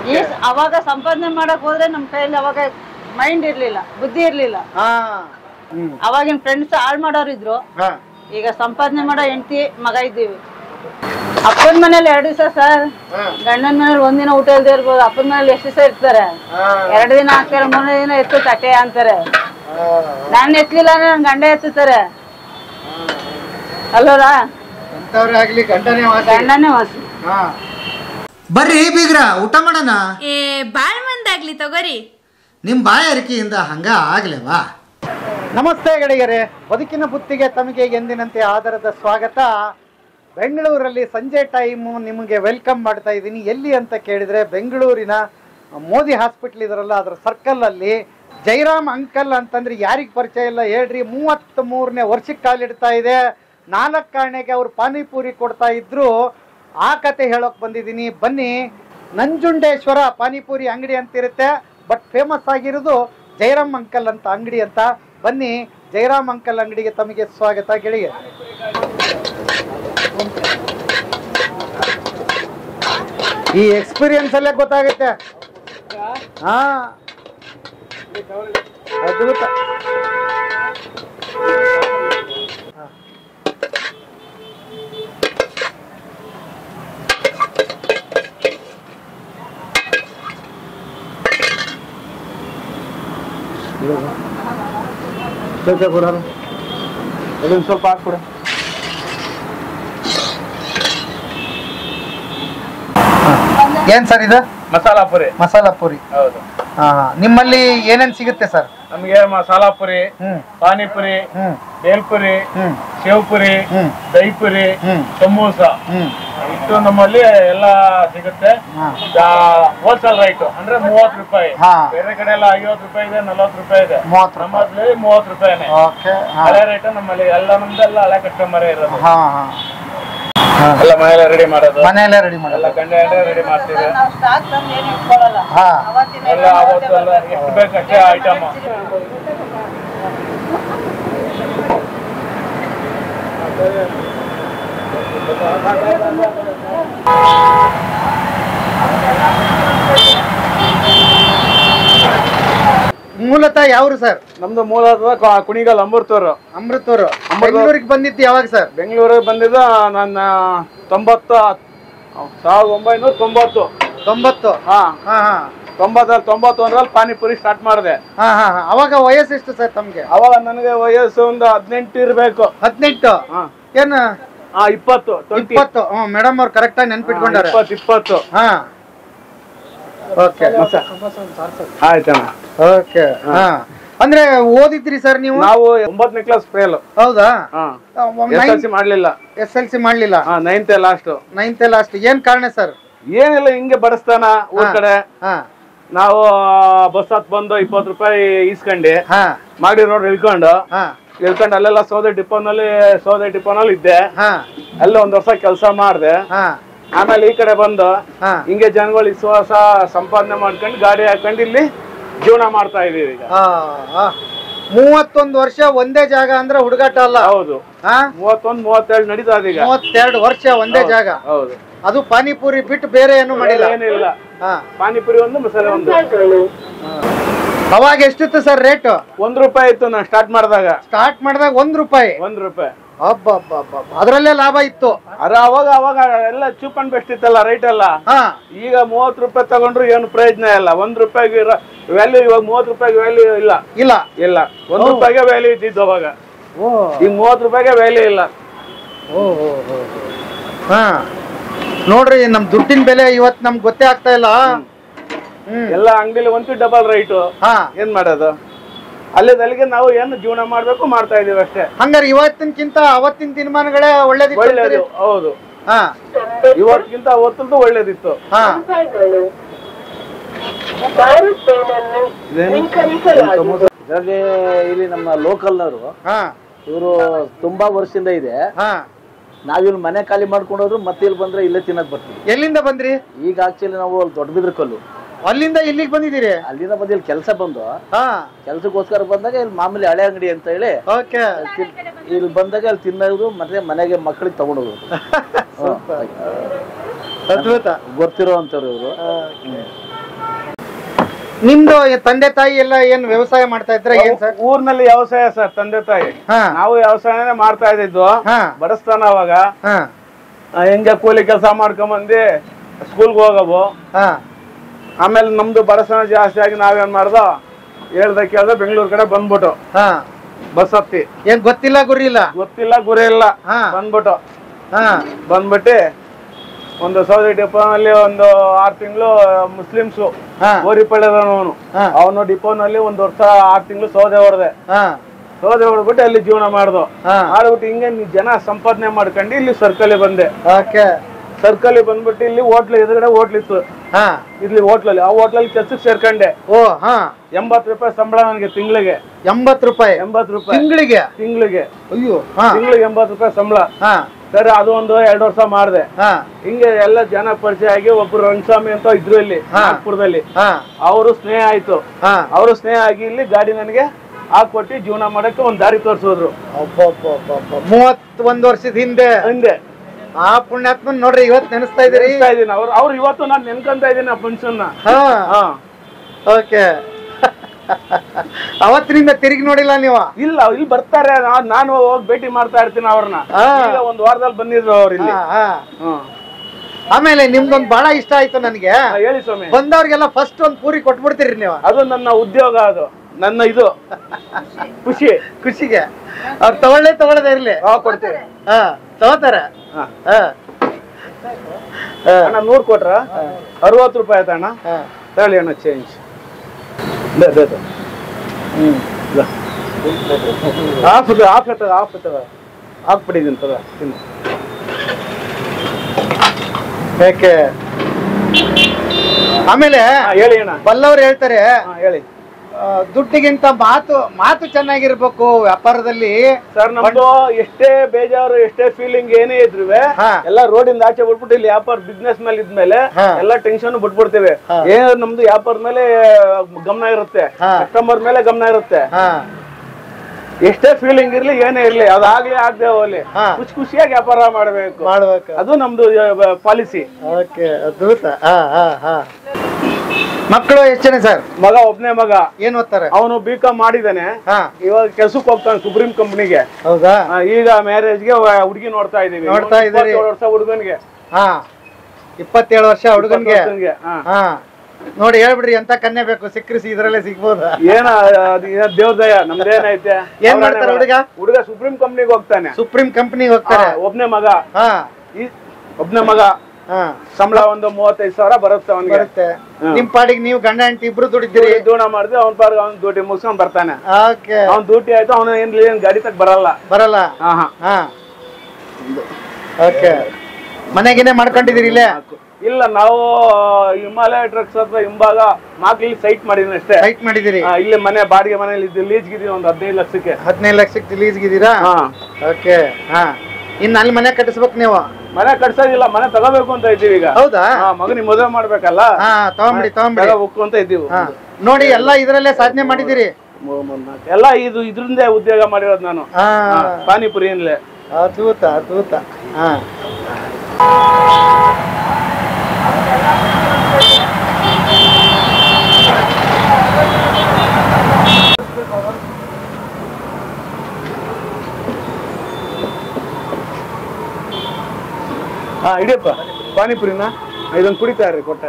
ಅವಾಗ ಸಂಪಾದನೆ ಮಾಡಕ್ ಹೋದ್ರೆ ನಮ್ ಕೈಯಲ್ಲಿ ಅವಾಗ ಮೈಂಡ್ ಇರ್ಲಿಲ್ಲ, ಬುದ್ಧಿ ಇರ್ಲಿಲ್ಲ. ಅವಾಗಿನ ಫ್ರೆಂಡ್ಸ್ ಹಾಳ್ ಮಾಡೋರು ಇದ್ರು. ಈಗ ಸಂಪಾದನೆ ಮಾಡೋ ಹೆಂಡತಿ ಮಗ ಇದ್ದೀವಿ. ಅಪ್ಪನ ಮನೇಲಿ 2 ದಿವಸ ಸರ್, ಗಂಡನ ಮನೇಲಿ ಒಂದಿನ ಊಟ ಇಲ್ದೇ ಇರ್ಬೋದು. ಅಪ್ಪನ ಮನೇಲಿ ಎಷ್ಟು ದಿವಸ ಇರ್ತಾರೆ? 2 ದಿನ ಹಾಕ್ತಾರೆ, 3 ದಿನ ಎತ್ತು ತಟ್ಟೆ ಅಂತಾರೆ. ನಾನು ಎತ್ತಲಿಲ್ಲ ಅಂದ್ರೆ ನನ್ ಗಂಡ ಎತ್ತುತ್ತಾರೆ ಅಲ್ಲೋರ. ಗಂಡನೇ ವಾಸಿ. ಬರ್ರಿ ಬೀಗ್ರ, ಊಟ ಮಾಡೋಣ. ಬಾಳ್ ಮಂದಾಗ್ಲಿ ತಗೋರಿ. ನಿಮ್ ಬಾಯಾರಿಕೆಯಿಂದ ಹಂಗ ಆಗ್ಲೇವಾ? ನಮಸ್ತೆ ಗೆಳೆಯರೇ, ಬದುಕಿನ ಬುತ್ತಿಗೆ ತಮಗೆ ಎಂದಿನಂತೆ ಆಧಾರದ ಸ್ವಾಗತ. ಬೆಂಗಳೂರಲ್ಲಿ ಸಂಜೆ ಟೈಮು ನಿಮಗೆ ವೆಲ್ಕಮ್ ಮಾಡ್ತಾ ಇದ್ದೀನಿ. ಎಲ್ಲಿ ಅಂತ ಕೇಳಿದ್ರೆ ಬೆಂಗಳೂರಿನ ಮೋದಿ ಹಾಸ್ಪಿಟ್ಲ್ ಇದರಲ್ಲ, ಅದರ ಸರ್ಕಲಲ್ಲಿ ಜೈರಾಮ್ ಅಂಕಲ್ ಅಂತಂದ್ರೆ ಯಾರಿಗೆ ಪರಿಚಯ ಇಲ್ಲ ಹೇಳ್ರಿ. 33ನೇ ವರ್ಷಕ್ಕೆ ಕಾಲಿಡ್ತಾ ಇದೆ. 4 ಆಣೆಗೆ ಅವ್ರು ಪಾನಿಪೂರಿ ಕೊಡ್ತಾ ಇದ್ರು. ಆ ಕತೆ ಹೇಳೋಕೆ ಬಂದಿದ್ದೀನಿ. ಬನ್ನಿ. ನಂಜುಂಡೇಶ್ವರ ಪಾನಿಪೂರಿ ಅಂಗಡಿ ಅಂತಿರುತ್ತೆ, ಬಟ್ ಫೇಮಸ್ ಆಗಿರೋದು ಜೈರಾಮ್ ಅಂಕಲ್ ಅಂತ ಅಂಗಡಿ ಅಂತ. ಬನ್ನಿ, ಜೈರಾಮ್ ಅಂಕಲ್ ಅಂಗಡಿಗೆ ತಮಗೆ ಸ್ವಾಗತ ಗೆಳೆಯ. ಈ ಎಕ್ಸ್ಪೀರಿಯನ್ಸ್ ಅಲ್ಲೇ ಗೊತ್ತಾಗುತ್ತೆ. ಹಾ, ಅದ್ಭುತ. ಸ್ವಲ್ಪ ಹಾಕ್ಬಿಡ. ಏನ್ ಸರ್ ಇದು? ಮಸಾಲಾ ಪುರಿ. ಮಸಾಲಾ ಪುರಿ, ಹೌದು. ನಿಮ್ಮಲ್ಲಿ ಏನೇನ್ ಸಿಗುತ್ತೆ ಸರ್? ನಮ್ಗೆ ಮಸಾಲಾ ಪುರಿ, ಪಾನಿಪುರಿ, ಬೇಲ್ಪುರಿ, ಶೇವ್ಪುರಿ, ದಹಿಪುರಿ, ಸಮೋಸ, ಇಷ್ಟು ನಮ್ಮಲ್ಲಿ ಎಲ್ಲ ಸಿಗುತ್ತೆ. ಹೋಲ್ಸೇಲ್ ರೈಟ್ ಅಂದ್ರೆ 30 ರೂಪಾಯಿ. ಬೇರೆ ಕಡೆ ಎಲ್ಲ 50 ರೂಪಾಯಿ ಇದೆ, 40 ರೂಪಾಯಿ ಇದೆ. ನಮ್ಮಲ್ಲಿ 30 ರೂಪಾಯಿನೇ ಹಳೆ ರೇಟ್. ನಮ್ಮಲ್ಲಿ ಎಲ್ಲ ನಮ್ದೆಲ್ಲ ಹಳೆ ಕಸ್ಟಮರ್ ಇರೋದು. ಎಲ್ಲ ಮನೆಯಲ್ಲ ರೆಡಿ ಮಾಡೋದು. ಮನೆಯಲ್ಲೇ ರೆಡಿ ಮಾಡೋದು. ಗಂಡ ರೆಡಿ ಮಾಡ್ತೀವಿ. ಎಲ್ಲ ಅವತ್ತು ಎಲ್ಲ ಎಷ್ಟು ಬೇಕಷ್ಟೇ ಐಟಮ್. ಮೂಲತಃ ಯಾವ್ರು ಸರ್? ನಮ್ದು ಮೂಲತಃ ಕುಣಿಗಲ್, ಅಮೃತೂರು. ಅಮೃತೂರು. ಬೆಂಗಳೂರಿಗೆ ಬಂದಿದ್ದು ಯಾವಾಗ ಸರ್? ಬೆಂಗಳೂರಿಗೆ ಬಂದಿದ್ದು ನನ್ನ 1990. 90. ಹಾ, 91ರಲ್ಲಿ ಪಾನಿಪುರಿ ಸ್ಟಾರ್ಟ್ ಮಾಡಿದೆ. ಅವಾಗ ವಯಸ್ಸು ಎಷ್ಟು ಸರ್ ತಮ್ಗೆ? ಅವಾಗ ನನಗೆ ವಯಸ್ಸು ಒಂದು 18 ಇರ್ಬೇಕು. 18? ಏನ್ 20. ಮೇಡಮ್ ಅವ್ರು ಕರೆಕ್ಟ್ ಆಗಿ ನೆನ್ಪಿಟ್ಕೊಂಡಾರೆ. 20. ಹಾ, ಓಕೆ. ಆಯ್ತಣ್ಣ. ಓಕೆ. ಅಂದ್ರೆ ಓದಿದ್ರಿ ಸರ್ ನೀವು? ನಾವು 9ನೇ ಕ್ಲಾಸ್ ಫೇಲ್. ಹೌದಾ? SLC ಮಾಡ್ಲಿಲ್ಲ. SLC ಮಾಡ್ಲಿಲ್ಲ? 9th last. 9th last. ಏನ್ ಕಾರಣ ಸರ್? ಏನಿಲ್ಲ, ಹಿಂಗೆ ಬಡಿಸ್ತಾನ ಊರ್ ಕಡೆ. ನಾವು ಬಸ್ ಹತ್ ಬಂದು 20 ರೂಪಾಯಿ ಈಸ್ಕೊಂಡಿ ಮಾಡಿ ರೋಡ್ ಇಳ್ಕೊಂಡು ಅಲ್ಲೆಲ್ಲ ಸೌದೆ ಡಿಪೋನಲ್ಲಿ ಇದ್ದೆ. ಅಲ್ಲ 1 ವರ್ಷ ಕೆಲಸ ಮಾಡ್ದೆ. ಆಮೇಲೆ ಈ ಕಡೆ ಬಂದು ಹಿಂಗೆ ಜನಗಳು ವಿಶ್ವಾಸ ಸಂಪಾದನೆ ಮಾಡ್ಕೊಂಡು ಗಾಡಿ ಹಾಕೊಂಡು ಇಲ್ಲಿ ಜೀವನ ಮಾಡ್ತಾ ಇದೀವಿ ಈಗ. 31 ವರ್ಷ ಒಂದೇ ಜಾಗ ಅಂದ್ರೆ ಹುಡುಗಾಟ ಅಲ್ಲ. ಹೌದು. 31, 32 ನಡೀತಾ ಇದೆ ಈಗ. 32 ವರ್ಷ ಒಂದೇ ಜಾಗ. ಹೌದು. ಅದು ಪಾನಿಪುರಿ ಬಿಟ್ಟು ಬೇರೆ ಏನು ಮಾಡಿಲ್ಲ? ಏನಿಲ್ಲ. ಪಾನಿಪುರಿ ಒಂದು, ಮಸಾಲೆ ಒಂದು. ಅವಾಗ ಎಷ್ಟಿತ್ತು ಸರ್ ರೇಟ್? 1 ರೂಪಾಯಿ ಇತ್ತು ನಾ ಸ್ಟಾರ್ಟ್ ಮಾಡಿದಾಗ. 1 ರೂಪಾಯಿ. 1 ರೂಪಾಯಿ. ಅದ್ರಲ್ಲೇ ಲಾಭ ಇತ್ತು. ಅವಾಗ ಎಲ್ಲ ಚೀಪ್ ಅಂಡ್ ಬೆಸ್ಟ್ ಇತ್ತಲ್ಲ ರೈಟ್ ಎಲ್ಲ. ಈಗ 30 ರೂಪಾಯಿ ತಗೊಂಡ್ರು ಏನು ಪ್ರಯೋಜನ ಇಲ್ಲ. 1 ರೂಪಾಯಿಗೆ ವ್ಯಾಲ್ಯೂ ಇವಾಗ 30 ರೂಪಾಯಿಗೆ ವ್ಯಾಲ್ಯೂ ಇಲ್ಲ. 1 ರೂಪಾಯಿಗೆ ವ್ಯಾಲ್ಯೂ ಇದ್ದಿದ್ದು ಅವಾಗ. ಈಗ 30 ರೂಪಾಯಿಗೆ ವ್ಯಾಲ್ಯೂ ಇಲ್ಲ. ನೋಡ್ರಿ, ನಮ್ ದುಡ್ಡಿನ ಬೆಲೆ ಇವತ್ತು ನಮ್ಗೆ ಗೊತ್ತೇ ಆಗ್ತಾ ಇಲ್ಲ. ಎಲ್ಲ ಅಂಗಡಿಲಿ 1 ಡಬಲ್ ರೈಟ್. ಏನ್ ಮಾಡೋದು? ಅಲ್ಲಿಗೆ ನಾವು ಏನು ಜೀವನ ಮಾಡ್ಬೇಕು ಮಾಡ್ತಾ ಇದೀವಿ ಅಷ್ಟೇ. ಹಂಗಾರೆ ಇವತ್ತಿನಕ್ಕಿಂತ ಅವತ್ತಿನ ದಿನಮಾನಗಳೇ ಒಳ್ಳೇದು. ಹೌದು. ಇವತ್ತಿಗಿಂತ ಅವತ್ತದ್ದು ಒಳ್ಳೇದಿತ್ತು. ಇಲ್ಲಿ ನಮ್ಮ ಲೋಕಲ್ನವರು ಇವರು ತುಂಬಾ ವರ್ಷದಿಂದ ಇದೆ. ನಾವಿಲ್ಲಿ ಮನೆ ಖಾಲಿ ಮಾಡ್ಕೊಂಡು ಹೋದ್ರು ಮತ್ತೆ ಇಲ್ಲಿ ಬಂದ್ರೆ ಇಲ್ಲೇ ತಿನ್ನಕ್ ಬರ್ತೀವಿ. ಎಲ್ಲಿಂದ ಬಂದ್ರಿ? ಈಗ ಆಕ್ಚುಲಿ ನಾವು ದೊಡ್ಡಬಿದ್ರಕಲ್ಲು, ಅಲ್ಲಿಂದ ಇಲ್ಲಿಗೆ ಬಂದಿದ್ದೀರಿ? ಅಲ್ಲಿಂದ ಬಂದು ಇಲ್ಲಿ ಕೆಲಸ ಬಂದು ಕೆಲಸಕ್ಕೋಸ್ಕರ ಬಂದಾಗ ಇಲ್ಲಿ ಮಾಮೂಲಿ ಹಳೆ ಅಂಗಡಿ ಅಂತ ಹೇಳಿ ಇಲ್ಲಿ ಬಂದಾಗ ಅಲ್ಲಿ ತಿನ್ನೋದು ಮತ್ತೆ ಮನೆಗೆ ಮಕ್ಕಳಿಗೆ ತಗೊಂಡೋಗೋದು. ಅದ್ಭುತ. ಗೊತ್ತಿರೋ ಅಂತವ್ರು ಇವರು. ನಿಮ್ದು ತಂದೆ ತಾಯಿ ಎಲ್ಲ ಏನ್ ವ್ಯವಸಾಯ ಮಾಡ್ತಾ ಇದ್ರ ಏನ್ ಸರ್? ಊರ್ನಲ್ಲಿ ವ್ಯವಸಾಯ ಸರ್, ತಂದೆ ತಾಯಿ. ನಾವು ವ್ಯವಸಾಯನೇ ಮಾಡ್ತಾ ಇದ್ದಿದ್ದು ಬಡಸ್ತಾನ. ಅವಾಗ ಹೆಂಗೆ ಕೂಲಿ ಕೆಲಸ ಮಾಡ್ಕೊಂಬಂದಿ ಸ್ಕೂಲ್ಗೆ ಹೋಗವು. ಆಮೇಲೆ ನಮ್ದು ಬಡಸ್ತಾನ ಜಾಸ್ತಿ ಆಗಿ ನಾವೇನ್ ಮಾಡ್ದೋ ಹೇಳ್ದ ಕೇಳ್ದ ಬೆಂಗಳೂರು ಕಡೆ ಬಂದ್ಬಿಟ್ಟು ಬಸ್ ಹತ್ತಿ. ಏನ್ ಗೊತ್ತಿಲ್ಲ ಗುರಿ ಇಲ್ಲ? ಗೊತ್ತಿಲ್ಲ ಗುರಿ ಇಲ್ಲ. ಬಂದ್ಬಿಟ್ಟು ಒಂದು ಸೌದೆ ಡಿಪೋನಲ್ಲಿ ಒಂದು 6 ತಿಂಗಳು ಮುಸ್ಲಿಮ್ಸು ಓರಿಪಳ್ಳಿದವನು. ಅವನು ಡಿಪೋನಲ್ಲಿ 1 ವರ್ಷ 6 ತಿಂಗಳು ಸೌದೆ ಹೊಡೆದೆ. ಸೌದೆ ಹೊಡೆದ್ಬಿಟ್ಟು ಅಲ್ಲಿ ಜೀವನ ಮಾಡ್ದು. ಮಾಡ್ಬಿಟ್ಟು ಹಿಂಗೆ ಜನ ಸಂಪಾದನೆ ಮಾಡ್ಕೊಂಡು ಇಲ್ಲಿ ಸರ್ಕಲ್ ಬಂದೆ. ಸರ್ಕಲ್ ಬಂದ್ಬಿಟ್ಟು ಇಲ್ಲಿ ಹೋಟ್ಲ್ ಎದುರುಗಡೆ ಹೋಟ್ಲ್ ಇತ್ತು. ಇಲ್ಲಿ ಹೋಟ್ಲಲ್ಲಿ, ಆ ಹೋಟ್ಲಲ್ಲಿ ಕೆಲ್ಸಕ್ಕೆ ಸೇರ್ಕೊಂಡೆ. 80 ರೂಪಾಯಿ ಸಂಬಳ ನನಗೆ ತಿಂಗಳಿಗೆ. 80 ರೂಪಾಯಿ? 80 ರೂಪಾಯಿ ತಿಂಗಳಿಗೆ? ತಿಂಗಳಿಗೆ. ಅಯ್ಯೋ, ತಿಂಗಳಿಗೆ 80 ರೂಪಾಯಿ ಸಂಬಳ. ಸರಿ, ಅದು ಒಂದು 2 ವರ್ಷ ಮಾಡಿದೆ. ಹಿಂಗೆ ಎಲ್ಲ ಜನ ಪರಿಚಯ ಆಗಿ ಒಬ್ರು ರಂಗಸ್ವಾಮಿ ಅಂತ ಇದ್ರು ಇಲ್ಲಿ ನಾಗ್ಪುರದಲ್ಲಿ. ಅವರು ಸ್ನೇಹ ಆಯ್ತು. ಅವರು ಸ್ನೇಹ ಆಗಿ ಇಲ್ಲಿ ಗಾಡಿ ನನಗೆ ಹಾಕೊಟ್ಟು ಜೀವನ ಮಾಡಕ್ಕೆ ಒಂದ್ ದಾರಿ ತೋರ್ಸಿದ್ರು. 31 ವರ್ಷದ ಹಿಂದೆ. ಆ ಪುಣ್ಯಾತ್ಮನ್ ನೋಡ್ರಿ ಇವತ್ತು ನೆನೆಸ್ತಾ ಇದೀರಿ? ಅವ್ರು ಇವತ್ತು ನಾನು ನೆನ್ಕೊಂತ ಇದ್ದೀನಿ ಆ ಫಂಕ್ಷನ್. ಓಕೆ. ಅವತ್ತಿನಿಂದ ತಿರುಗಿ ನೋಡಿಲ್ಲ ನೀವು? ಇಲ್ಲ, ಇಲ್ಲಿ ಬರ್ತಾರೆ. ನಾನು ಹೋಗಿ ಭೇಟಿ ಮಾಡ್ತಾ ಇರ್ತೀನಿ ಅವ್ರನ್ನ. ಒಂದ್ ವಾರದಲ್ಲಿ ಬಂದಿದ್ರು ಅವ್ರು ಇಲ್ಲಿ. ಆಮೇಲೆ ನಿಮ್ದೊಂದ್ ಬಹಳ ಇಷ್ಟ ಆಯ್ತು ನನಗೆ. ಹೇಳಿ ಸ್ವಾಮಿ. ಬಂದವ್ರಿಗೆಲ್ಲ ಫಸ್ಟ್ ಒಂದ್ ಪೂರಿ ಕೊಟ್ಬಿಡ್ತೀರಿ ನೀವು? ಅದು ನನ್ನ ಉದ್ಯೋಗ, ಅದು ನನ್ನ ಇದು ಖುಷಿಗೆ. ಅವ್ರು ತಗೊಳ್ಳದೇ ಇರ್ಲಿ ಕೊಡ್ತೀವಿ. ತಗೋತಾರೆ. ಅಣ್ಣ 100 ಕೊಟ್ರ 60 ರೂಪಾಯಿ ಆಯ್ತಾ ಅಣ್ಣ? ತಗೊಳ್ಳಿ ಅಣ್ಣ ಚೇಂಜ್. ಹಾಕ್ಬಿಟ್ಟಿದ್ದೀನಿ ತಗ. ಯಾಕೆ? ಆಮೇಲೆ ಹೇಳಿ ಅಣ್ಣ. ಬಲ್ಲವ್ರು ಹೇಳ್ತಾರೆ, ಹೇಳಿ, ದುಡ್ಡಿಗಿಂತ ಮಾತು ಚೆನ್ನಾಗಿರ್ಬೇಕು ವ್ಯಾಪಾರದಲ್ಲಿ. ಸರ್, ನಮ್ದು ಎಷ್ಟೇ ಬೇಜಾರು, ಎಷ್ಟೇ ಫೀಲಿಂಗ್ ಏನೇ ಇದ್ರು ಎಲ್ಲ ರೋಡಿಂದ ಆಚೆ ಬಿಟ್ಬಿಟ್ಟು ಇಲ್ಲಿ ವ್ಯಾಪಾರ ಬಿಸ್ನೆಸ್ ಮೇಲೆ ಇದ್ಮೇಲೆ ಎಲ್ಲ ಟೆನ್ಷನ್ ಬಿಟ್ಬಿಡ್ತೇವೆ. ಏನು ನಮ್ದು ವ್ಯಾಪಾರ ಮೇಲೆ ಗಮನ ಇರುತ್ತೆ, ಕಸ್ಟಮರ್ ಮೇಲೆ ಗಮನ ಇರುತ್ತೆ. ಎಷ್ಟೇ ಫೀಲಿಂಗ್ ಇರ್ಲಿ ಏನೇ ಇರ್ಲಿ ಅದಾಗ್ಲಿ ಆಗದೆ ಹೋಗ್ಲಿ ಖುಷಿಯಾಗಿ ವ್ಯಾಪಾರ ಮಾಡ್ಬೇಕು. ಅದು ನಮ್ದು ಪಾಲಿಸಿ. ಅದ್ಭುತ. ಮಕ್ಕಳು ಎಷ್ಟು ಜನ ಸರ್? ಮಗ ಒಬ್ನೇ ಮಗ. ಏನ್ ಓದ್ತಾರೆ? ಅವನು B.Com ಮಾಡಿದಾನೆ. ಇವಾಗ ಕೆಲ್ಸಕ್ಕೆ ಹೋಗ್ತಾನೆ ಸುಪ್ರೀಂ ಕಂಪನಿಗೆ. ಹೌದಾ? ಈಗ ಮ್ಯಾರೇಜ್ಗೆ ಹುಡುಗಿ ನೋಡ್ತಾ ಇದೀವಿ. 27 ವರ್ಷ ಹುಡುಗನ್ಗೆ. 27 ವರ್ಷ ಹುಡುಗನ್ಗೆ. ನೋಡಿ ಹೇಳ್ಬಿಡ್ರಿ, ಎಂತ ಕನ್ಯೆ ಬೇಕು ಸಿಕ್ಕ್ರಿ ಇದ್ರಲ್ಲೇ ಸಿಗ್ಬೋದು. ಏನ ದೇವ್ರ ದಯ, ನಮ್ದೇನೈತೆ. ಏನ್ ಮಾಡ್ತಾರೆ ಹುಡುಗ? ಹುಡುಗ ಸುಪ್ರೀಂ ಕಂಪನಿಗೆ ಹೋಗ್ತಾನೆ. ಸುಪ್ರೀಂ ಕಂಪನಿಗೆ ಹೋಗ್ತಾರೆ. ಒಬ್ನೇ ಮಗ. ಒಬ್ನೇ ಮಗ. ಸಂಬಳ ಒಂದು 35,000 ಬರುತ್ತೆ ಅವನಿಗೆ. ಬರುತ್ತೆ. ನಿಮ್ ಪಾಡಿಗೆ ನೀವು ಗಂಡ ಹೆಂಡತಿ ಇಬ್ರು ದುಡಿದ್ದೀರಿ? ಜೀವನ ಮಾಡಿದ್ರೆ ಅವ್ನ ಪಾಡಿಗೆ ಅವ್ನ ಡ್ಯೂಟಿ ಮುಗಿಸ್ಕೊಂಡ್ ಬರ್ತಾನೆ. ಅವ್ನ ಡ್ಯೂಟಿ ಆಯ್ತು, ಅವನು ಏನ್ ಗಾಡಿ ತಗ ಬರಲ್ಲ. ಓಕೆ. ಮನೆಗೇನೆ ಮಾಡ್ಕೊಂಡಿದ್ದೀರಿ ಇಲ್ಲೇ? ಇಲ್ಲ, ನಾವು ಹಿಮಾಲಯ ಟ್ರಕ್ಸ್ ಹತ್ರ ಹಿಂಭಾಗ ಮಾಕ್ಲಿ ಸೈಟ್ ಮಾಡಿದೀನಿ ಅಷ್ಟೇ. ಸೈಟ್ ಮಾಡಿದಿರಿ? ಇಲ್ಲಿ ಮನೆ ಬಾಡಿಗೆ ಮನೇಲಿ ಲೀಸ್ಗಿದೀವಿ ಒಂದು 15 ಲಕ್ಷಕ್ಕೆ. 15 ಲಕ್ಷಕ್ಕೆ ಲೀಸ್ಗಿದ್ದೀರಾ? ಓಕೆ. ಇನ್ನು ಅಲ್ಲಿ ಮನೆ ಕಟ್ಟಿಸ್ಬೇಕು ನೀವು? ಮನೆ ಕಟ್ಸೋದಿಲ್ಲ, ಮನೆ ತಗೋಬೇಕು ಅಂತ ಇದ್ದೀವಿ ಈಗ. ಹೌದಾ? ಮಗನಿಗೆ ಮದುವೆ ಮಾಡ್ಬೇಕಲ್ಲ. ತಗೋಬೇಕು ಅಂತ ಇದ್ದೀವಿ. ನೋಡಿ, ಎಲ್ಲ ಇದ್ರಲ್ಲೇ ಸಾಧನೆ ಮಾಡಿದಿರಿ ಎಲ್ಲ. ಇದ್ರಿಂದೇ ಉದ್ಯೋಗ ಮಾಡಿರೋದು ನಾನು, ಪಾನಿಪುರಿಯಲ್ಲೇ. ಅದ್ಭುತ ಅದ್ಭುತ. ಇಡಿಯಪ್ಪ ಪಾನಿಪುರಿನ ಇದೊಂದು ಕುಡಿತಾರೆ ಕೊಟ್ಟ.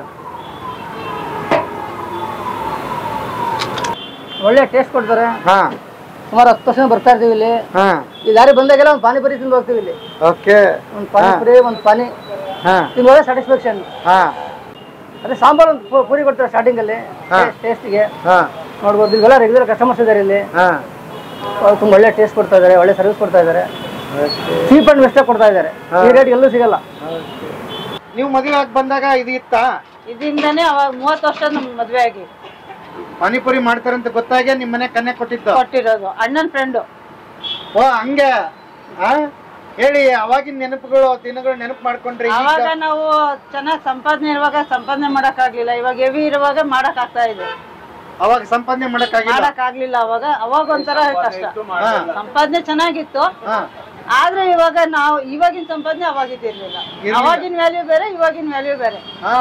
ಒಳ್ಳೆ ಟೇಸ್ಟ್ ಕೊಡ್ತಾರೆ. ಸುಮಾರು 10 ವರ್ಷ ಬರ್ತಾ ಇರ್ತೀವಿ ಇಲ್ಲಿ. ಈ ದಾರಿ ಬಂದಾಗೆಲ್ಲ ಒಂದು ಪಾನಿಪುರಿ ತಿಂದು ಹೋಗ್ತೀವಿ ಇಲ್ಲಿ. ಒಂದು ಪಾನಿಪುರಿ, ಒಂದು ಪಾನಿ ತಿಂದು ಒಳ್ಳೆ ಸ್ಯಾಟಿಸ್ಫ್ಯಾಕ್ಷನ್. ಅದೇ ಸಾಂಬಾರು ಒಂದು ಪೂರಿ ಕೊಡ್ತಾರೆ ಸ್ಟಾರ್ಟಿಂಗ್ ಅಲ್ಲಿ ಟೇಸ್ಟಿಗೆ. ನೋಡ್ಬೋದು, ಇವೆಲ್ಲ ರೆಗ್ಯುಲರ್ ಕಸ್ಟಮರ್ಸ್ ಇದ್ದಾರೆ ಇಲ್ಲಿ. ತುಂಬ ಒಳ್ಳೆ ಟೇಸ್ಟ್ ಕೊಡ್ತಾ ಇದ್ದಾರೆ, ಒಳ್ಳೆ ಸರ್ವಿಸ್ ಕೊಡ್ತಾ ಇದ್ದಾರೆ. ಚೀಪ್ ಅಂಡ್ ಬೆಸ್ಟ್ ಕೊಡ್ತಾ ಇದ್ದಾರೆ. ಈ ರೇಟ್ ಎಲ್ಲೂ ಸಿಗಲ್ಲ. ನೀವು ಮದುವೆ ಆಗಿ ಬಂದಾಗ ಇದು ಇತ್ತ? ಇದರಿಂದಾನೇ ಅವಾಗ 30 ವರ್ಷ ನಮ್ ಮದ್ವೆ ಆಗಿ ಪಾನಿಪುರಿ ಮಾಡ್ತಾರಂತ ಗೊತ್ತಾಗೆ ನಿಮ್ ಮನೆ ಕನ್ಯೆ ಕೊಟ್ಟಿರೋದು ಅಣ್ಣನ ಫ್ರೆಂಡ್. ಓ ಹಂಗೆ. ಹೇಳಿ, ಅವಾಗಿನ ನೆನಪುಗಳು, ದಿನಗಳು ನೆನಪು ಮಾಡ್ಕೊಂಡ್ರಿ? ಅವಾಗ ನಾವು ಚೆನ್ನಾಗಿ ಸಂಪಾದನೆ ಇರುವಾಗ ಸಂಪಾದನೆ ಮಾಡಕ್ ಆಗ್ಲಿಲ್ಲ. ಇವಾಗ ಹೆವಿ ಇರುವಾಗ ಮಾಡಕ್ ಆಗ್ತಾ ಇದೆ. ಅವಾಗ ಸಂಪಾದನೆ ಮಾಡಕ್ ಆಗ್ಲಿಲ್ಲ. ಅವಾಗ ಒಂಥರ ಕಷ್ಟ. ಸಂಪಾದನೆ ಚೆನ್ನಾಗಿತ್ತು, ಆದ್ರೆ ಇವಾಗ ನಾವು ಇವಾಗಿನ ಸಂಪಾದನೆ ಅವಾಗಿದ್ದಿರ್ಲಿಲ್ಲ. ಅವಾಗಿನ ವ್ಯಾಲ್ಯೂ ಬೇರೆ, ಇವಾಗಿನ ವ್ಯಾಲ್ಯೂ ಬೇರೆ.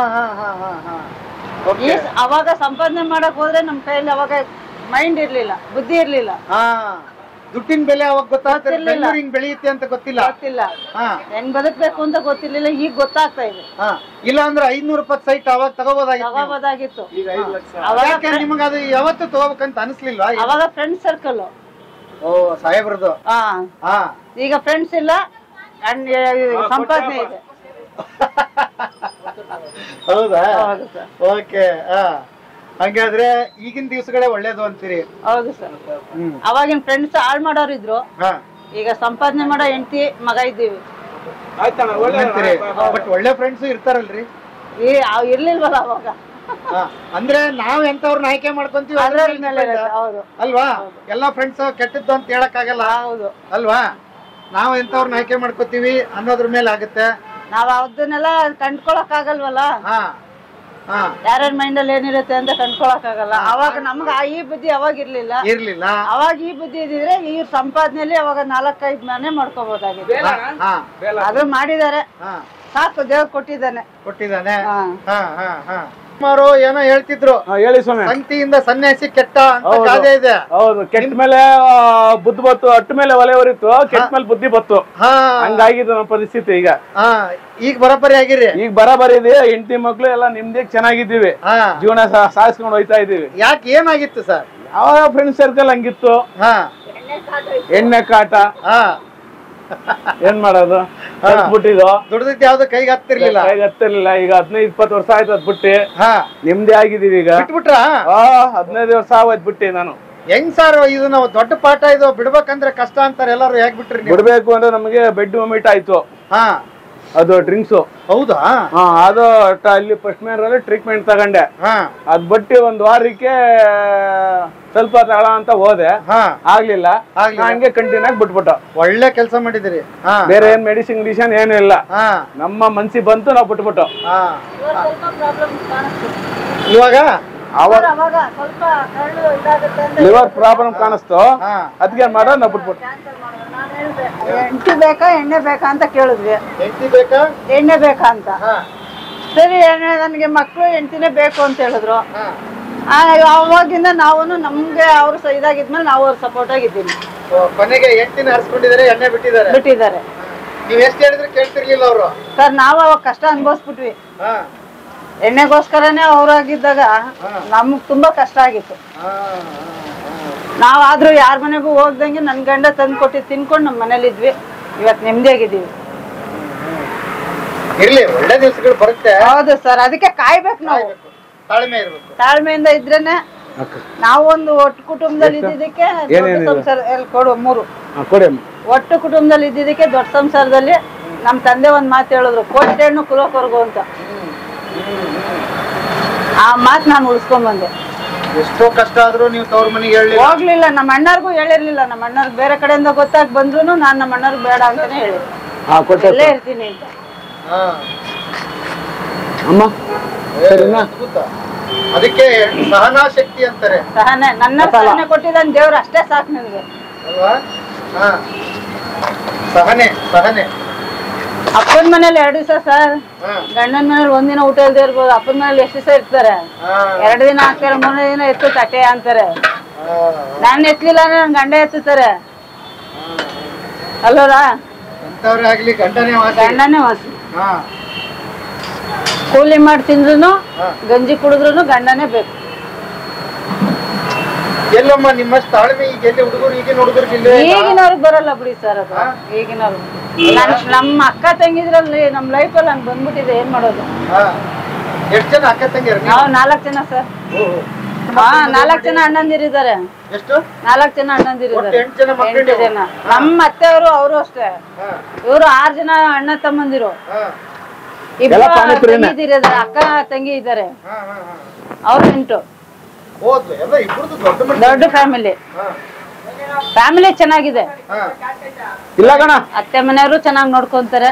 ಅವಾಗ ಸಂಪಾದನೆ ಮಾಡಕ್ ಹೋದ್ರೆ ನಮ್ ಕೈಯಲ್ಲಿ ಅವಾಗ ಮೈಂಡ್ ಇರ್ಲಿಲ್ಲ, ಬುದ್ಧಿ ಇರ್ಲಿಲ್ಲ. ದುಡ್ಡಿನ ಬೆಲೆ ಅವಾಗ ಗೊತ್ತಾಗ್ತಿರ್ಲಿಲ್ಲ, ಹಿಂಗ್ ಬೆಳೆಯುತ್ತೆ ಅಂತ ಗೊತ್ತಿಲ್ಲ. ಹೆಂಗ್ ಬದುಕ್ಬೇಕು ಅಂತ ಗೊತ್ತಿರ್ಲಿಲ್ಲ, ಈಗ ಗೊತ್ತಾಗ್ತಾ ಇದೆ. ಇಲ್ಲ ಅಂದ್ರೆ 500 ರೂಪಾಯಿ ಸೈಟ್ ಅವಾಗ ತಗೋಬೋದಾಗಿತ್ತು. ನಿಮ್ಗೆ ಅದು ಯಾವತ್ತು ತಗೋಬೇಕಂತ ಅನಿಸ್ಲಿಲ್ವಾ? ಅವಾಗ ಫ್ರೆಂಡ್ ಸರ್ಕಲ್. ಓ ಸಾಹೇಬ್ರದ್ದು. ಈಗ ಫ್ರೆಂಡ್ಸ್ ಇಲ್ಲ, ಸಂಪಾದನೆ ಇದೆ. ಹೌದಾ? ಓಕೆ. ಹಂಗಾದ್ರೆ ಈಗಿನ ದಿವಸಗಳೇ ಒಳ್ಳೇದು ಅಂತೀರಿ? ಹೌದು ಸರ್. ಅವಾಗಿನ ಫ್ರೆಂಡ್ಸ್ ಹಾಳ್ ಮಾಡೋರು ಇದ್ರು, ಈಗ ಸಂಪಾದನೆ ಮಾಡೋ ಹೆಂಡತಿ ಮಗ ಇದ್ದೀವಿ. ಬಟ್ ಒಳ್ಳೆ ಫ್ರೆಂಡ್ಸ್ ಇರ್ತಾರಲ್ರಿ? ಇರ್ಲಿಲ್ವಲ್ಲ ಅವಾಗ. ಅಂದ್ರೆ ನಾವ್ ಎಂತವ್ರನ್ನ ಆಯ್ಕೆ ಮಾಡ್ಕೊಂತೀವಿ ಅಲ್ವಾ? ಎಲ್ಲಾ ಫ್ರೆಂಡ್ಸ್ ಕೆಟ್ಟದ್ದು ಅಂತ ಹೇಳಕ್ ಆಗಲ್ಲ. ಹೌದು ಅಲ್ವಾ? ನಾವ್ ಎಂತವ್ರನ್ನ ಆಯ್ಕೆ ಮಾಡ್ಕೋತೀವಿ ಅನ್ನೋದ್ರ ಮೇಲೆ ಆಗುತ್ತೆ. ನಾವ್ ಅದನ್ನೆಲ್ಲ ಕಂಡ್ಕೊಳಕ್ ಆಗಲ್ವಲ್ಲ. ಯಾರ್ಯಾರ ಮೈಂಡ್ ಅಲ್ಲಿ ಏನಿರುತ್ತೆ ಅಂತ ಕಂಡ್ಕೊಳಕ್ ಆಗಲ್ಲ. ಅವಾಗ ನಮ್ಗ ಈ ಬುದ್ಧಿ ಅವಾಗ ಇರ್ಲಿಲ್ಲ. ಅವಾಗ ಈ ಬುದ್ಧಿ ಇದ್ದಿದ್ರೆ ಈ ಸಂಪಾದನೆಯಲ್ಲಿ ಅವಾಗ 4-5 ಮನೆ ಮಾಡ್ಕೋಬಹುದಾಗಿದೆ. ಅದು ಮಾಡಿದಾರೆ, ಸಾಕು, ದೇವ್ರು ಕೊಟ್ಟಿದ್ದಾನೆ. ಸುಮಾರು ಏನೋ ಹೇಳ್ತಿದ್ರು, ಹೇಳಿ ಸ್ವಾಮಿ. ಸಂಗತಿಯಿಂದ ಸನ್ಯಾಸಿ ಕೆಟ್ಟ ಅಂತ ಗಾದೆ ಇದೆ. ಹೌದು, ಕೆಟ್ಟ ಮೇಲೆ ಬುದ್ಧಿ ಬತ್ತು, ಅಟ್ಟ ಮೇಲೆ ಒಲೆ ಹೊರಿತು, ಕೆಟ್ಟ ಮೇಲೆ ಬುದ್ಧಿ ಬತ್ತು. ಹಂಗಾಗಿದ್ದು ನಮ್ಮ ಪರಿಸ್ಥಿತಿ ಈಗ. ಈಗ ಬರಬರಿ ಆಗಿರಿ? ಈಗ ಬರಬರಿ ಇದೆ. ಹೆಂಡತಿ ಮಕ್ಳು ಎಲ್ಲ ನಿಮ್ದೇ ಚೆನ್ನಾಗಿದ್ದೀವಿ, ಜೀವನ ಸಾಗಿಸ್ಕೊಂಡು ಹೋಯ್ತಾ ಇದೀವಿ. ಯಾಕೆ, ಏನಾಗಿತ್ತು ಸರ್? ಅವಾಗ ಫ್ರೆಂಡ್ ಸರ್ಕಲ್ ಹಂಗಿತ್ತು, ಎಣ್ಣೆ ಕಾಟ. ಏನ್ ಮಾಡೋದು, ಬಿಟ್ಟಿದ್ದು ದುಡ್ದಿದ್ದು ಯಾವ್ದು ಕೈಗೆ ಹತ್ತಿರ್ಲಿಲ್ಲ. ಈಗ 15-20 ವರ್ಷ ಆಯ್ತು ಅದ್ ಬಿಟ್ಟಿ ನಿಮ್ದೇ ಆಗಿದೀವಿ. ಈಗ ಬಿಟ್ಬಿಟ್ರ? 15 ವರ್ಷ ಆಗೋಯ್ತು ಬಿಟ್ಟಿ ನಾನು. ಹೆಂಗ್ ಸರ್ ಇದು? ನಾವು ದೊಡ್ಡ ಪಾಠ ಇದು, ಬಿಡ್ಬೇಕಂದ್ರೆ ಕಷ್ಟ ಅಂತಾರೆ ಎಲ್ಲಾರು. ಯಾಕೆ ಬಿಟ್ರಿ? ಬಿಡ್ಬೇಕು ಅಂದ್ರೆ ನಮಗೆ ಬೆಡ್ ವೊಮಿಟ್ ಆಯ್ತು. ಅದು ಡ್ರಿಂಕ್ಸ್. ಹೌದಾ? ಅದು ಅಲ್ಲಿ ಫಸ್ಟ್ ಮೇನ್ ಟ್ರೀಟ್ಮೆಂಟ್ ತಗೊಂಡೆ. ಅದ್ ಬಟ್ಟಿ 1 ವಾರಕ್ಕೆ ಸ್ವಲ್ಪ ತಗೊಳ ಅಂತ ಹೋದೆ, ಆಗ್ಲಿಲ್ಲ. ಹಂಗೆ ಕಂಟಿನ್ಯೂ ಆಗಿ ಬಿಟ್ಬಿಟ್ಟು. ಒಳ್ಳೆ ಕೆಲಸ ಮಾಡಿದಿರಿ. ಬೇರೆ ಏನ್ ಮೆಡಿಸಿನ್ ಏನು ಇಲ್ಲ, ನಮ್ಮ ಮನ್ಸಿಗೆ ಬಂತು ನಾವು ಬಿಟ್ಬಿಟ್ಟು. ಇವಾಗ ಲಿವರ್ ಪ್ರಾಬ್ಲಮ್ ಕಾಣಿಸ್ತು, ಅದಕ್ಕೆ ಮಾಡೋ ನಾವು ಬಿಟ್ಬಿಟ್ಟು. ಹೆಂಡತಿ ಬೇಕಾ ಎಣ್ಣೆ ಬೇಕಾ ಅಂತ ಕೇಳಿದ್ವಿ. ಹೆಂಡತಿ ಬೇಕಾ ಎಣ್ಣೆ ಬೇಕಾ ಅಂತ. ಸರಿ, ನನಗೆ ಮಕ್ಕಳು ಹೆಂಡತಿನೇ ಬೇಕು ಅಂತ ಹೇಳಿದ್ರು. ಅವಾಗಿಂದ ನಾವು ನಮ್ಗೆ ಅವ್ರು ಇದಾಗಿದ್ಮೇಲೆ ನಾವು ಅವ್ರ ಸಪೋರ್ಟ್ ಆಗಿದ್ದೀನಿ. ಕೊನೆಗೆ ಹೆಂಡತಿನ ಹರಿಸ್ಕೊಂಡಿದ್ದಾರೆ, ಎಣ್ಣೆ ಬಿಟ್ಟಿದ್ದಾರೆ. ನೀವ್ ಎಷ್ಟು ಹೇಳಿದ್ರೆ ಕೇಳ್ತಿರ್ಲಿಲ್ಲ ಅವರು? ಸರ್, ನಾವು ಅವಾಗ ಕಷ್ಟ ಅನ್ಭವಿಸ್ಬಿಟ್ವಿ. ಎಣ್ಣೆಗೋಸ್ಕರನೇ ಅವ್ರಾಗಿದ್ದಾಗ ನಮ್ಗ್ ತುಂಬಾ ಕಷ್ಟ ಆಗಿತ್ತು. ನಾವಾದ್ರೂ ಯಾರ ಮನೆಗೂ ಹೋಗ್ದಂಗೆ ನನ್ ಗಂಡ ತಂದು ಕೊಟ್ಟಿದ್ ತಿನ್ಕೊಂಡು ನಮ್ ಮನೇಲಿ ಇದ್ವಿ. ಇವತ್ ನೆಮ್ಮದಿಯಾಗಿದ್ದೀವಿ. ಇರ್ಲಿ, ಒಳ್ಳೆ ದಿವಸಗಳು ಬರುತ್ತೆ. ಹೌದು ಸರ್, ಅದಕ್ಕೆ ಕಾಯ್ಬೇಕು ನಾವು. ತಾಳ್ಮೆಯಿಂದ ಇದ್ರೇನೆ. ನಾವು ಒಂದು ಒಟ್ಟು ಕುಟುಂಬದಲ್ಲಿ ಇದ್ದಿದ್ದಕ್ಕೆ ಕೊಡು 3 ಒಟ್ಟು ಕುಟುಂಬದಲ್ಲಿ ಇದ್ದಿದ್ದಕ್ಕೆ ದೊಡ್ಡ ಸಂಸಾರದಲ್ಲಿ ನಮ್ ತಂದೆ ಒಂದ್ ಮಾತು ಹೇಳಿದ್ರು, ಕೊಟ್ಟೆ ಹೆಣ್ಣು ಕುಲಕೊರ್ಗು ಅಂತ. ಆ ಮಾತು ನಾನು ಉಳಿಸ್ಕೊಂಡ್ ಬಂದೆ. ಎಷ್ಟೋ ಕಷ್ಟ ಆದ್ರೂ ನೀವು ತವ್ರ ಮನೆಗೆ ಹೋಗ್ಲಿಲ್ಲ. ನಮ್ಮ ಅಣ್ಣರ್ಗೂ ಹೇಳಿರ್ಲಿಲ್ಲ. ನಮ್ಮ ಅಣ್ಣರ್ಗ್ ಬೇರೆ ಕಡೆಯಿಂದ ಗೊತ್ತಾಗಿ ಬಂದ್ರು ನಾನ್ ನಮ್ಮ ಅಣ್ಣರ್ಗ್ ಬೇಡ ಅಂತಾನೆ ಹೇಳಿದ್ದೆ, ಇಲ್ಲೇ ಇರ್ತೀನಿ ಅಂತ. ಅದಕ್ಕೆ ಸಹನಾ ಶಕ್ತಿ ಅಂತಾರೆ. ಸಹನೆ, ನನ್ನ ಸಹನೆ ಕೊಟ್ಟಿದ್ದಾನೆ ದೇವ್ರು, ಅಷ್ಟೇ ಸಾಕು ನನಗೆ. ಅಲ್ವಾ? ಸಹನೆ. ಅಪ್ಪನ ಮನೇಲಿ 2 ದಿವಸ ಸರ್, ಗಂಡನ ಮನೇಲಿ 1 ದಿನ ಊಟ ಇಲ್ದೇ ಇರ್ಬೋದು. ಅಪ್ಪನ ಮನೇಲಿ ಎಷ್ಟು ದಿವಸ ಇರ್ತಾರೆ? 2 ದಿನ ಹಾಕ್ತಾರೆ, 3ನೇ ದಿನ ಎತ್ತು ತಟ್ಟೆ ಅಂತಾರೆ. ನಾನು ಎತ್ತಲಿಲ್ಲ ಅಂದ್ರೆ ನನ್ ಗಂಡ ಎತ್ತುತ್ತಾರೆ ಅಲ್ವರಾ? ಗಂಡನೇ ವಾಸಿ. ಕೂಲಿ ಮಾಡಿ ತಿಂದ್ರು, ಗಂಜಿ ಕುಡಿದ್ರು ಗಂಡನೇ ಬೇಕು. ಎಲ್ಲಮ್ಮ ನಿಮ್ಮಷ್ಟು ತಾಳ್ಮೆ ಈಗ ಎಲ್ಲಿ ಹುಡುಗರು, ಈಗಿನವ್ರಿಗೆ ಬರಲ್ಲ ಬಿಡಿ ಸರ್. ಅದು ಈಗಿನವ್ರು ನಮ್ಮ ಅಕ್ಕ ತಂಗಿದ್ರಲ್ಲಿ ನಮ್ ಲೈಫಲ್ಲಿ ಹಂಗ್ ಬಂದ್ಬಿಟ್ಟಿದೆ. ಏನ್ ಮಾಡೋದು? ಎಷ್ಟು ಜನ ಅಕ್ಕ ತಂಗಿಯರು? ನಾವು 4 ಜನ ಸರ್. 4 ಜನ ಅಣ್ಣಂದಿರಿದ್ದಾರೆ. ಎಷ್ಟು? 4 ಜನ ಅಣ್ಣಂದಿರಿದ್ದಾರೆ. 8 ಜನ. ನಮ್ಮ ಅತ್ತೆಯವರು, ಅವರು ಅಷ್ಟೇ. ಇವರು 6 ಜನ ಅಣ್ಣ ತಮ್ಮಂದಿರು. 2 ತಂಗಿದಿರಿದ್ದಾರೆ, ಅಕ್ಕ ತಂಗಿ ಇದ್ದಾರೆ. ಅವ್ರು 8. ದೊಡ್ಡ ಫ್ಯಾಮಿಲಿ. ಚೆನ್ನಾಗಿದೆ. ಇಲ್ಲ ಕಣ, ಅತ್ತೆ ಮನೆಯವರು ಚೆನ್ನಾಗಿ ನೋಡ್ಕೊಂತಾರೆ.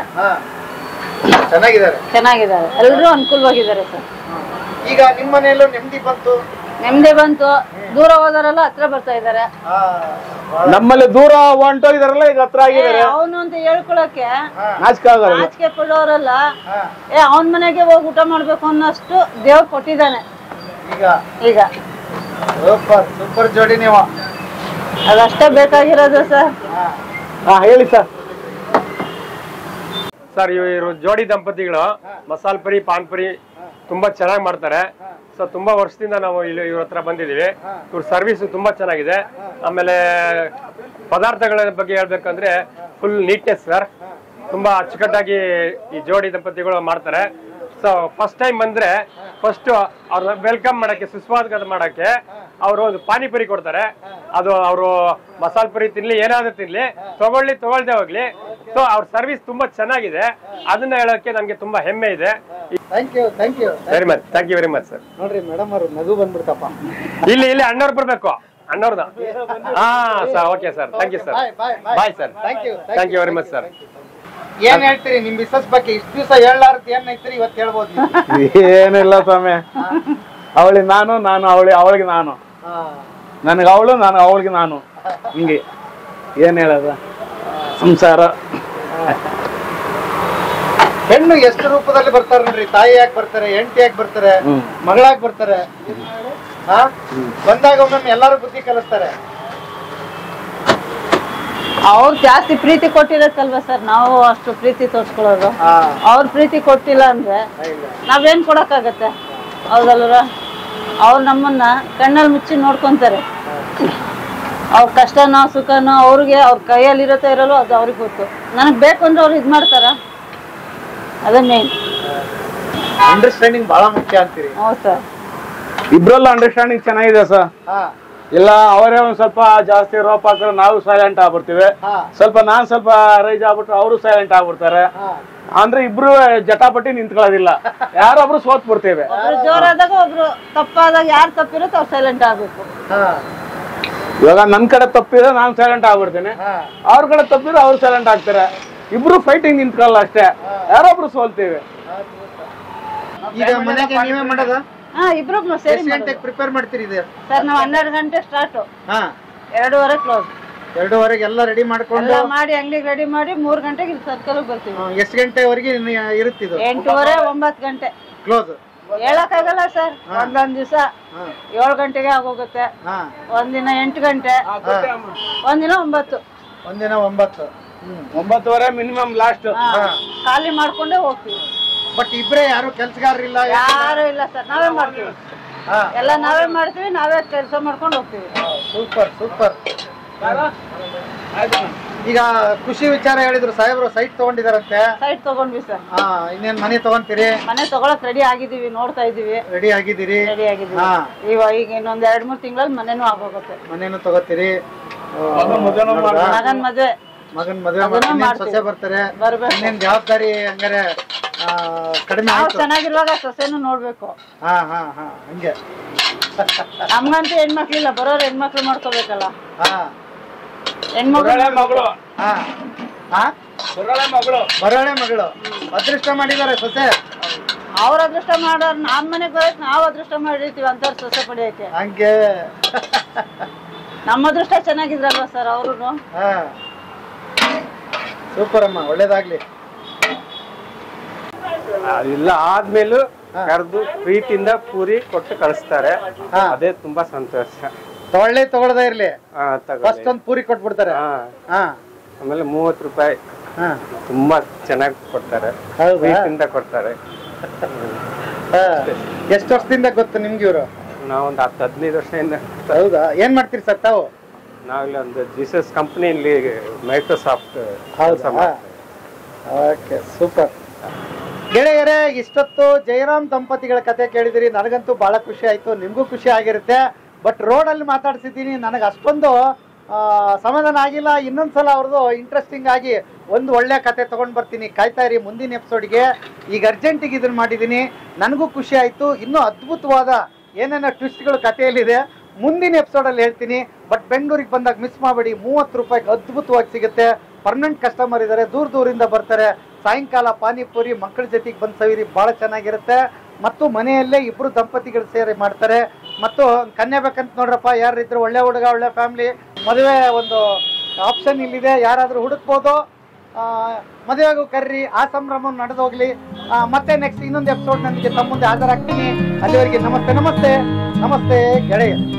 ಚೆನ್ನಾಗಿದ್ದಾರೆ. ಎಲ್ಲರೂ ಅನುಕೂಲವಾಗಿದ್ದಾರೆ ಸರ್. ಈಗ ನಿಮ್ಮ ಮನೆಯಲ್ಲೂ ನೆಮ್ಮದಿ ಬಂತು? ನೆಮ್ಮದಿ ಬಂತು. ದೂರ ಹೋದವರೆಲ್ಲ ಹತ್ರ ಬರ್ತಾ ಇದಾರೆ. ನಮ್ಮಲ್ಲಿ ದೂರ ಹೊಂಟೋಗಿದಾರಲ್ಲ ಈಗ ಹತ್ರ ಆಗಿದ್ದಾರೆ. ಅವನು ಅಂತ ಹೇಳ್ಕೊಳಕ್ಕೆ ನಾಚಿಕೆ ಪಡೋರಲ್ಲ. ಅವನ್ ಮನೆಗೆ ಹೋಗಿ ಊಟ ಮಾಡ್ಬೇಕು ಅನ್ನೋಷ್ಟು ದೇವ್ರು ಕೊಟ್ಟಿದ್ದಾನೆ ಈಗ. ಸೂಪರ್ ಜೋಡಿ ನೀವು. ಅದಷ್ಟೇ ಬೇಕಾಗಿರೋದು ಸರ್. ಹೇಳಿ ಸರ್. ಸರ್ ಇವರು ಜೋಡಿ ದಂಪತಿಗಳು ಮಸಾಲ್ ಪುರಿ ಪಾನ್ಪುರಿ ತುಂಬಾ ಚೆನ್ನಾಗಿ ಮಾಡ್ತಾರೆ. ಸೊ ತುಂಬಾ ವರ್ಷದಿಂದ ನಾವು ಇಲ್ಲಿ ಇವ್ರ ಹತ್ರ ಬಂದಿದೀವಿ. ಇವ್ರ ಸರ್ವಿಸ್ ತುಂಬಾ ಚೆನ್ನಾಗಿದೆ. ಆಮೇಲೆ ಪದಾರ್ಥಗಳ ಬಗ್ಗೆ ಹೇಳ್ಬೇಕಂದ್ರೆ ಫುಲ್ ನೀಟ್ನೆಸ್ ಸರ್. ತುಂಬಾ ಅಚ್ಚುಕಟ್ಟಾಗಿ ಈ ಜೋಡಿ ದಂಪತಿಗಳು ಮಾಡ್ತಾರೆ. ಸೊ ಫಸ್ಟ್ ಟೈಮ್ ಬಂದ್ರೆ ಫಸ್ಟ್ ಅವ್ರನ್ನ ವೆಲ್ಕಮ್ ಮಾಡಕ್ಕೆ, ಸುಸ್ವಾಗತ ಮಾಡಕ್ಕೆ ಅವರು ಒಂದು ಪಾನಿಪುರಿ ಕೊಡ್ತಾರೆ. ಅದು ಅವರು ಮಸಾಲ್ ಪುರಿ ತಿನ್ಲಿ ಏನಾದ್ರು ತಿನ್ಲಿ, ತಗೊಳ್ದೆ ಹೋಗ್ಲಿ. ಸೊ ಅವ್ರ ಸರ್ವಿಸ್ ತುಂಬಾ ಚೆನ್ನಾಗಿದೆ. ಅದನ್ನ ಹೇಳೋಕೆ ನಮ್ಗೆ ತುಂಬಾ ಹೆಮ್ಮೆ ಇದೆ. Thank you very much. Thank you very much sir. ನೋಡ್ರಿ ಮೇಡಮ್ ಅವರು ನಗು ಬಂದ್ಬಿಡ್ತಪ್ಪ. ಇಲ್ಲಿ ಅಣ್ಣವ್ರು ಬರ್ಬೇಕು, ಅಣ್ಣವ್ರದ. Sir okay sir, thank you sir. Bye sir. Thank you very much sir. ಏನ್ ಹೇಳ್ತೀರಿ ನಿಮ್ ಮಿಸಸ್ ಬಗ್ಗೆ? ಇಷ್ಟು ದಿವಸ ಹೇಳಲಾರ್ದು ಏನ್ ಐತ್ರಿ ಇವತ್ತು ಹೇಳ್ಬೋದು? ಏನಿಲ್ಲ ಸ್ವಾಮಿ, ಅವಳಿಗೆ ನಾನು, ಅವಳಿಗೆ ನಾನು, ನನಗೆ ಅವಳು, ನಾನು ಅವಳಿಗೆ ನಾನು, ಹಿಂಗೆ ಏನ್ ಹೇಳದ ಸಂಸಾರ. ಹೆಣ್ಣು ಎಷ್ಟು ರೂಪದಲ್ಲಿ ಬರ್ತಾರೆ ನೋಡ್ರಿ. ತಾಯಿಯಾಗಿ ಬರ್ತಾರೆ, ಹೆಂಡತಿಯಾಗಿ ಬರ್ತಾರೆ, ಮಗಳಾಗಿ ಬರ್ತಾರೆ. ಬಂದಾಗ ಒಮ್ಮೊಮ್ಮೆ ಎಲ್ಲಾರು ಬುದ್ಧಿ ಕಲಿಸ್ತಾರೆ. ಅವ್ರು ಜಾಸ್ತಿ ಪ್ರೀತಿ ಕೊಟ್ಟಿರತ್ತಲ್ವಾ ಸರ್, ನಾವು ಅಷ್ಟು ಪ್ರೀತಿ ತೋರ್ಸ್ಕೊಳ್ಳೋದು. ಅವ್ರ ಪ್ರೀತಿ ಕೊಟ್ಟಿಲ್ಲ ಅಂದ್ರೆ ನಾವೇನ್ ಕೊಡಕ್ಕಾಗತ್ತೆ? ಹೌದಲ್ವ? ಅವ್ರು ನಮ್ಮನ್ನ ಕಣ್ಣಲ್ಲಿ ಮುಚ್ಚಿ ನೋಡ್ಕೊಂತಾರೆ. ಅವ್ರ ಕಷ್ಟನೋ ಸುಖನೋ ಅವ್ರಿಗೆ ಅವ್ರ ಕೈಯಲ್ಲಿ ಇರತ್ತೋ ಇರಲ್ಲೋ ಅದು ಅವ್ರಿಗೆ ಗೊತ್ತು. ನನಗ್ ಬೇಕು ಅಂದ್ರೆ ಅವ್ರು ಇದ್ ಮಾಡ್ತಾರ. ಅದೇ ಮೇನ್. ಅಂಡರ್ಸ್ಟ್ಯಾಂಡಿಂಗ್ ಬಹಳ ಮುಖ್ಯ ಅಂತೀರಿ? ಹೌದು ಸರ್. ಇಬ್ರಲ್ಲ ಅಂಡರ್ಸ್ಟ್ಯಾಂಡಿಂಗ್ ಚೆನ್ನಾಗಿದೆ ಸರ್. ಇಲ್ಲ ಅವರೇ ಒಂದ್ ಸ್ವಲ್ಪ ಜಾಸ್ತಿ ರೋಪ್ ಹಾಕಿದ್ರೆ ನಾವು ಸೈಲೆಂಟ್ ಆಗ್ಬಿಡ್ತೀವಿ. ನಾನ್ ಸ್ವಲ್ಪ ರೈಜ್ ಆಗ್ಬಿಟ್ರೆ ಅವರು ಸೈಲೆಂಟ್ ಆಗ್ಬಿಡ್ತಾರೆ. ಅಂದ್ರೆ ಇಬ್ರು ಜಟಾಪಟಿ ನಿಂತ್ಕೊಳ್ಳೋದಿಲ್ಲ, ಯಾರೊಬ್ರು ಸೋತ್ ಬಿಡ್ತೇವೆ. ಜೋರಾದಾಗ ಒಬ್ರು ತಪ್ಪಾದಾಗ ಯಾರು ತಪ್ಪಿರುತ್ತೆ ಅವ್ರು ಸೈಲೆಂಟ್ ಆಗ್ಬೇಕು. ಇವಾಗ ನನ್ ಕಡೆ ತಪ್ಪಿದ್ರೆ ನಾನು ಸೈಲೆಂಟ್ ಆಗ್ಬಿಡ್ತೇನೆ, ಅವ್ರ ಕಡೆ ತಪ್ಪಿದ್ರೆ ಅವ್ರು ಸೈಲೆಂಟ್ ಆಗ್ತಾರೆ. ಇಬ್ರು ಫೈಟಿಂಗ್ ನಿಂತ್ಕೊಳ್ಳಲ್ಲ ಅಷ್ಟೇ, ಯಾರೊಬ್ರು ಸೋಲ್ತೇವೆ. ಈಗ ಮನೆಗೆ ನೀವೇ ಮಾಡೋದ? ಇಬ್ರು ಸೇರಿ ಪ್ರಿಪೇರ್ ಮಾಡ್ತೀರಿ ಸರ್? ನಾವು 12 ಗಂಟೆ ಸ್ಟಾರ್ಟ್, 2:30 ಕ್ಲೋಸ್. 2:30 ಎಲ್ಲ ರೆಡಿ ಮಾಡ್ಕೊಂಡು ಮಾಡಿ ಅಂಗಡಿಗೆ ರೆಡಿ ಮಾಡಿ 3 ಗಂಟೆಗೆ ಇಲ್ಲಿ ಸರ್ಕಲ್ ಬರ್ತೀವಿ. ಎಷ್ಟು ಗಂಟೆವರೆಗೆ ಇರುತ್ತಿದ್ದು? 8:30 9 ಗಂಟೆ ಕ್ಲೋಸ್. ಹೇಳಕ್ಕಾಗಲ್ಲ ಸರ್. ಒಂದೊಂದ್ ದಿವಸ 7 ಗಂಟೆಗೆ ಆಗೋಗುತ್ತೆ, ಒಂದಿನ 8 ಗಂಟೆ, ಒಂದಿನ 9. ಒಂದಿನ 9. 9:30 ಮಿನಿಮಮ್ ಲಾಸ್ಟ್. ಖಾಲಿ ಮಾಡ್ಕೊಂಡೇ ಹೋಗ್ತೀವಿ. ಬಟ್ ಇಬ್ರೇ ಯಾರು ಕೆಲ್ಸಗಾರರಿಲ್ಲ? ಯಾರು ಇಲ್ಲ ಸರ್, ನಾವೇ ಮಾಡ್ತೀವಿ. ಎಲ್ಲ ನಾವೇ ಮಾಡ್ತೀವಿ, ನಾವೇ ಕೆಲಸ ಮಾಡ್ಕೊಂಡು ಹೋಗ್ತೀವಿ. ಸೂಪರ್. ಈಗ ಖುಷಿ ವಿಚಾರ ಹೇಳಿದ್ರು ಸಾಹೇಬ್ರು, ಸೈಟ್ ತಗೊಂಡಿದಾರಂತೆ. ಸೈಟ್ ತಗೊಂಡ್ವಿ ಸರ್. ಇನ್ನೇನ್ ಮನೆ ತಗೊಂತೀರಿ? ಮನೆ ತಗೊಳಕ್ ರೆಡಿ ಆಗಿದೀವಿ, ನೋಡ್ತಾ ಇದೀವಿ. ರೆಡಿ ಆಗಿದ್ದೀರಿ? ಇವಾಗ ಈಗ ಇನ್ನೊಂದ್ 2-3 ತಿಂಗಳಲ್ಲಿ ಮನೇನು ಆಗೋಗುತ್ತೆ. ಮನೇನು ತಗೋತೀರಿ? ಮಗನ್ ಮದ್ವೆ ಸೊಸೆ ಬರ್ತಾರೆ. ಇನ್ನೇನ್ ಜವಾಬ್ದಾರಿ ಹಂಗಾರೆ ಕಡಿಮೆ ಚೆನ್ನಾಗಿರುವಾಗ ಸೊಸೆನು ನೋಡ್ಬೇಕು. ಹಂಗೆ ನಮ್ಗಂತೂ ಹೆಣ್ಮಕ್ಳಿಲ್ಲ, ಬರೋರು ಹೆಣ್ಮಕ್ಳು ಮಾಡ್ಕೋಬೇಕಲ್ಲ. ಬರೋಳೆ ಮಗಳು ಅದೃಷ್ಟ ಮಾಡಿದಾರೆ ಸೊಸೆ. ಅವ್ರ ಅದೃಷ್ಟ ಮಾಡೋರ್ ನಮ್ ಮನೆಗ್ ಬರಕ್ ನಾವ್ ಅದೃಷ್ಟ ಮಾಡಿರ್ತೀವಿ ಅಂತವ್ರ ಸೊಸೆ ಪಡಿಯಕ್ಕೆ. ಹಂಗೆ ನಮ್ಮ ಅದೃಷ್ಟ ಚೆನ್ನಾಗಿದ್ರಲ್ವಾ ಸರ್ ಅವ್ರು. ಸೂಪರ್ ಅಮ್ಮ, ಒಳ್ಳೇದಾಗ್ಲಿ. ಇಲ್ಲ ಆದ್ಮೇಲೂ ಕರೆದು ಪ್ರೀತಿಯಿಂದ ಪೂರಿ ಕೊಟ್ಟು ಕಳಿಸ್ತಾರೆ. ಅದೇ ತುಂಬಾ ಸಂತೋಷ. ತಗೊಳ್ಳದೇ ಇರ್ಲಿ, ಫಸ್ಟ್ ಒಂದು ಪೂರಿ ಕೊಟ್ಬಿಡ್ತಾರೆ. ಆಮೇಲೆ 30 ರೂಪಾಯಿ ತುಂಬಾ ಚೆನ್ನಾಗಿ ಕೊಡ್ತಾರೆ, ಪ್ರೀತಿಯಿಂದ ಕೊಡ್ತಾರೆ. ಎಷ್ಟು ವರ್ಷದಿಂದ ಗೊತ್ತು ನಿಮ್ಗೆ ಇವರು? ನಾವೊಂದು 10-15 ವರ್ಷದಿಂದ. ಹೌದಾ? ಏನ್ ಮಾಡ್ತೀರಿ ಸರ್ ತಾವು? ನಾವಿಲ್ಲಿ ಒಂದು ಜೀಸಸ್ ಕಂಪನಿಯಲ್ಲಿ ಮೈಕ್ರೋಸಾಫ್ಟ್. Okay, super. ಗೆಳೆಯರೇ, ಇಷ್ಟೊತ್ತು ಜಯರಾಮ್ ದಂಪತಿಗಳ ಕತೆ ಕೇಳಿದಿರಿ. ನನಗಂತೂ ಬಹಳ ಖುಷಿ ಆಯ್ತು, ನಿಮ್ಗೂ ಖುಷಿ ಆಗಿರುತ್ತೆ. ಬಟ್ ರೋಡಲ್ಲಿ ಮಾತಾಡ್ಸಿದ್ದೀನಿ, ನನಗೆ ಅಷ್ಟೊಂದು ಸಮಾಧಾನ ಆಗಿಲ್ಲ. ಇನ್ನೊಂದ್ಸಲ ಅವ್ರದ್ದು ಇಂಟ್ರೆಸ್ಟಿಂಗ್ ಆಗಿ ಒಂದು ಒಳ್ಳೆ ಕತೆ ತಗೊಂಡ್ ಬರ್ತೀನಿ, ಕಾಯ್ತಾ ಇರಿ ಮುಂದಿನ ಎಪಿಸೋಡ್ಗೆ. ಈಗ ಅರ್ಜೆಂಟಿಗೆ ಇದನ್ನ ಮಾಡಿದ್ದೀನಿ, ನನಗೂ ಖುಷಿ ಆಯ್ತು. ಇನ್ನೂ ಅದ್ಭುತವಾದ ಏನೇನೋ ಟ್ವಿಸ್ಟ್ಗಳು ಕಥೆಯಲ್ಲಿದೆ, ಮುಂದಿನ ಎಪಿಸೋಡಲ್ಲಿ ಹೇಳ್ತೀನಿ. ಬಟ್ ಬೆಂಗಳೂರಿಗೆ ಬಂದಾಗ ಮಿಸ್ ಮಾಡಬೇಡಿ, 30 ರೂಪಾಯಿಗೆ ಅದ್ಭುತವಾಗಿ ಸಿಗುತ್ತೆ. ಪರ್ಮನೆಂಟ್ ಕಸ್ಟಮರ್ ಇದ್ದಾರೆ, ದೂರದಿಂದ ಬರ್ತಾರೆ. ಸಾಯಂಕಾಲ ಪಾನಿಪುರಿ ಮಕ್ಕಳ ಜೊತೆಗೆ ಬಂದು ಸವಿರಿ, ಭಾಳ ಚೆನ್ನಾಗಿರುತ್ತೆ. ಮತ್ತು ಮನೆಯಲ್ಲೇ ಇಬ್ಬರು ದಂಪತಿಗಳು ಸೇರಿ ಮಾಡ್ತಾರೆ. ಮತ್ತು ಕನ್ಯಾ ಬೇಕಂತ ನೋಡ್ರಪ್ಪ, ಯಾರಿದ್ರು ಒಳ್ಳೆ ಹುಡುಗ ಒಳ್ಳೆ ಫ್ಯಾಮಿಲಿ, ಮದುವೆ ಒಂದು ಆಪ್ಷನ್ ಇಲ್ಲಿದೆ, ಯಾರಾದ್ರೂ ಹುಡುಕ್ಬೋದು. ಮದುವೆಗೂ ಕರ್ರಿ, ಆ ಸಂಭ್ರಮ ನಡೆದು ಹೋಗ್ಲಿ. ಮತ್ತೆ ನೆಕ್ಸ್ಟ್ ಇನ್ನೊಂದು ಎಪಿಸೋಡ್ ನನಗೆ ತಮ್ಮ ಮುಂದೆ ಹಾಜರಾಗ್ತೀನಿ. ಅಲ್ಲಿವರೆಗೆ ನಮಸ್ತೆ ನಮಸ್ತೆ ನಮಸ್ತೆ ಗೆಳೆಯ.